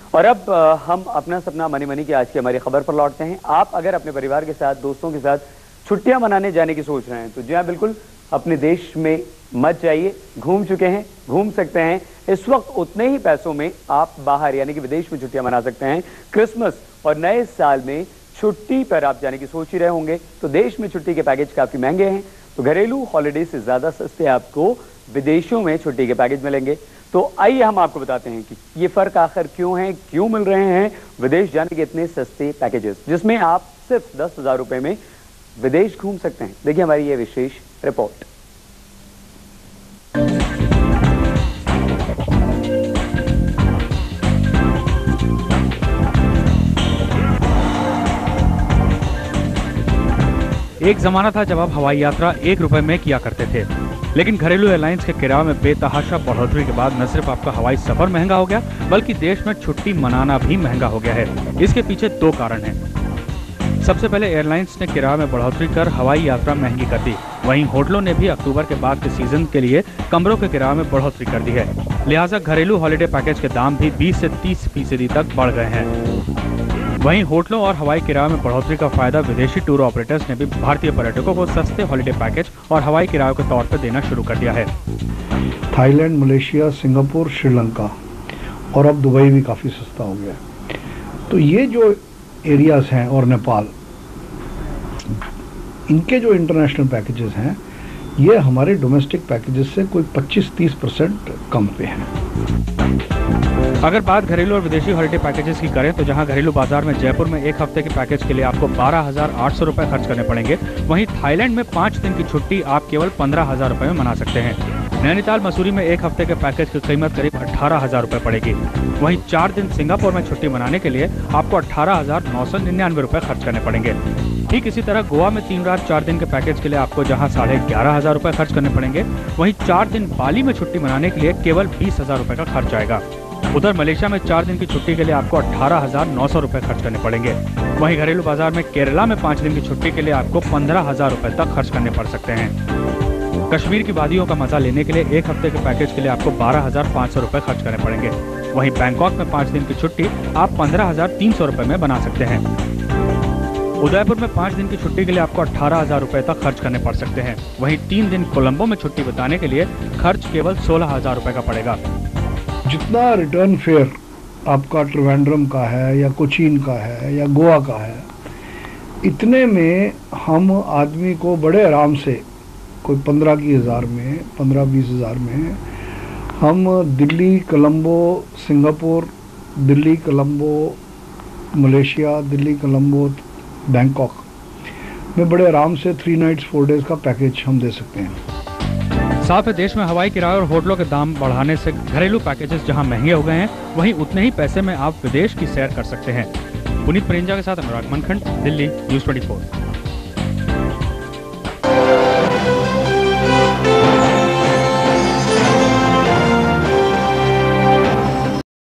और अब हम अपना सपना मनी मनी की आज की हमारी खबर पर लौटते हैं। आप अगर अपने परिवार के साथ, दोस्तों के साथ छुट्टियां मनाने जाने की सोच रहे हैं तो जी हाँ, बिल्कुल अपने देश में मत जाइए। घूम चुके हैं, घूम सकते हैं। इस वक्त उतने ही पैसों में आप बाहर यानी कि विदेश में छुट्टियां मना सकते हैं। क्रिसमस और नए साल में छुट्टी पर आप जाने की सोच ही रहे होंगे तो देश में छुट्टी के पैकेज काफी महंगे हैं, तो घरेलू हॉलिडे से ज्यादा सस्ते आपको विदेशों में छुट्टी के पैकेज मिलेंगे। तो आइए हम आपको बताते हैं कि ये फर्क आखिर क्यों है, क्यों मिल रहे हैं विदेश जाने के इतने सस्ते पैकेजेस, जिसमें आप सिर्फ 10,000 रुपए में विदेश घूम सकते हैं। देखिए हमारी ये विशेष रिपोर्ट। एक जमाना था जब आप हवाई यात्रा 1 रुपए में किया करते थे, लेकिन घरेलू एयरलाइंस के किराए में बेतहाशा बढ़ोतरी के बाद न सिर्फ आपका हवाई सफर महंगा हो गया, बल्कि देश में छुट्टी मनाना भी महंगा हो गया है। इसके पीछे 2 कारण हैं। सबसे पहले एयरलाइंस ने किराए में बढ़ोतरी कर हवाई यात्रा महंगी कर दी। वहीं होटलों ने भी अक्टूबर के बाद के सीजन के लिए कमरों के किराए में बढ़ोतरी कर दी है। लिहाजा घरेलू हॉलिडे पैकेज के दाम भी 20 से 30% तक बढ़ गए हैं। वहीं होटलों और हवाई किराए में बढ़ोतरी का फायदा विदेशी टूर ऑपरेटर्स ने भी भारतीय पर्यटकों को सस्ते हॉलिडे पैकेज और हवाई किराए के तौर पर देना शुरू कर दिया है। थाईलैंड, मलेशिया, सिंगापुर, श्रीलंका और अब दुबई भी काफ़ी सस्ता हो गया। तो ये जो एरियाज हैं और नेपाल, इनके जो इंटरनेशनल पैकेजेस हैं ये हमारे डोमेस्टिक पैकेजेस से कोई 25-30% कम पे हैं। अगर बात घरेलू और विदेशी हॉलिडे पैकेजेस की करें तो जहां घरेलू बाजार में जयपुर में 1 हफ्ते के पैकेज के लिए आपको 12,800 रुपए खर्च करने पड़ेंगे, वहीं थाईलैंड में 5 दिन की छुट्टी आप केवल 15,000 रुपए में मना सकते हैं। नैनीताल, मसूरी में 1 हफ्ते के पैकेज की कीमत करीब 18,000 रुपए पड़ेगी। वहीं 4 दिन सिंगापुर में छुट्टी मनाने के लिए आपको 18,999 रुपए खर्च करने पड़ेंगे। ठीक इसी तरह गोवा में 3 रात 4 दिन के पैकेज के लिए आपको जहां 11,500 रुपए खर्च करने पड़ेंगे, वहीं 4 दिन बाली में छुट्टी मनाने के लिए केवल 20,000 रुपए का खर्च आएगा। उधर मलेशिया में 4 दिन की छुट्टी के लिए आपको 18,900 रुपए खर्च करने पड़ेंगे। वहीं घरेलू बाजार में केरला में 5 दिन की छुट्टी के लिए आपको 15,000 रुपए तक खर्च करने पड़ सकते हैं। कश्मीर की वादियों का मजा लेने के लिए 1 हफ्ते के पैकेज के लिए आपको 12,500 रुपए खर्च करने पड़ेंगे। वहीं बैंकॉक में 5 दिन की छुट्टी आप 15,300 रुपए में बना सकते हैं। उदयपुर में 5 दिन की छुट्टी के लिए आपको 18,000 रुपए तक खर्च करने पड़ सकते हैं। वहीं 3 दिन कोलंबो में छुट्टी बिताने के लिए खर्च केवल 16,000 रुपए का पड़ेगा। जितना रिटर्न फेयर आपका त्रिवेंद्रम का है या कोचीन का है या गोवा का है, इतने में हम आदमी को बड़े आराम से कोई 15,000 में, 15-20 हज़ार में हम Delhi, Colombo, Singapore, Delhi, Colombo, Malaysia, Delhi, Colombo, Bangkok में बड़े आराम से 3 नाइट्स 4 डेज का पैकेज हम दे सकते हैं। साथ ही देश में हवाई किराए और होटलों के दाम बढ़ाने से घरेलू पैकेजेस जहां महंगे हो गए हैं, वहीं उतने ही पैसे में आप विदेश की सैर कर सकते हैं। पुनीत परिंजा के साथ अनुराग मनखंड, दिल्ली, न्यूज़ 24।